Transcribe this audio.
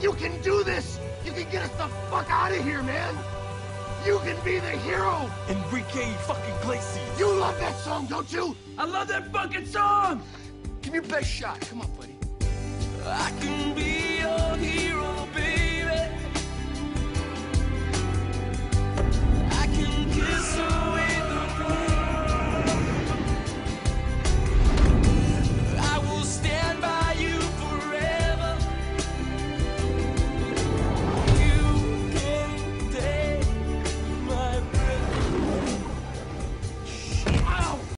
You can do this! You can get us the fuck out of here, man! You can be the hero! Enrique fucking Iglesias! You love that song, don't you? I love that fucking song! Give me your best shot. Come on, buddy. I can be your hero.